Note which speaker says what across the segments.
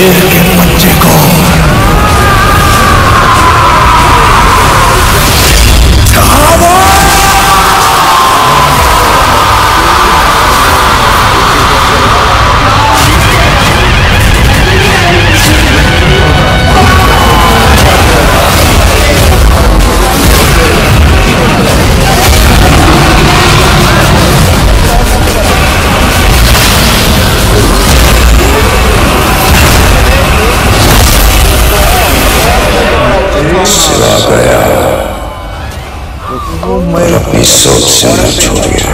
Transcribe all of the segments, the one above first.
Speaker 1: और अपनी सोच से न छोड़ गया।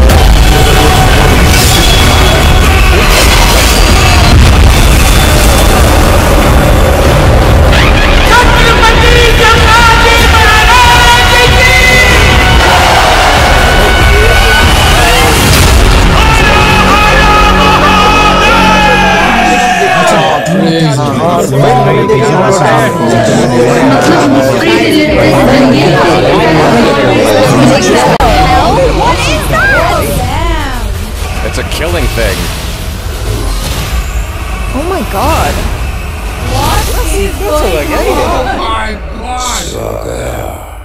Speaker 2: It's a killing thing.
Speaker 3: Oh my god.
Speaker 4: What is going on?
Speaker 1: सिवा गया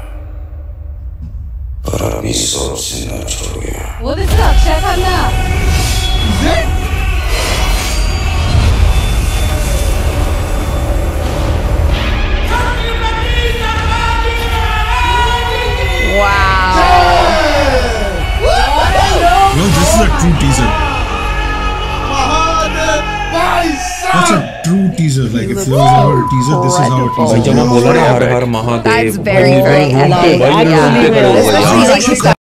Speaker 1: और अपनी सोच से न छोड़ गया।
Speaker 4: वो दिसला Akshay Khanna.
Speaker 3: Wow.
Speaker 5: Well, this is a true teaser. That's a true teaser. Like if there was ever a teaser, this is how a teaser.
Speaker 3: That's very, very epic. Yeah. Especially like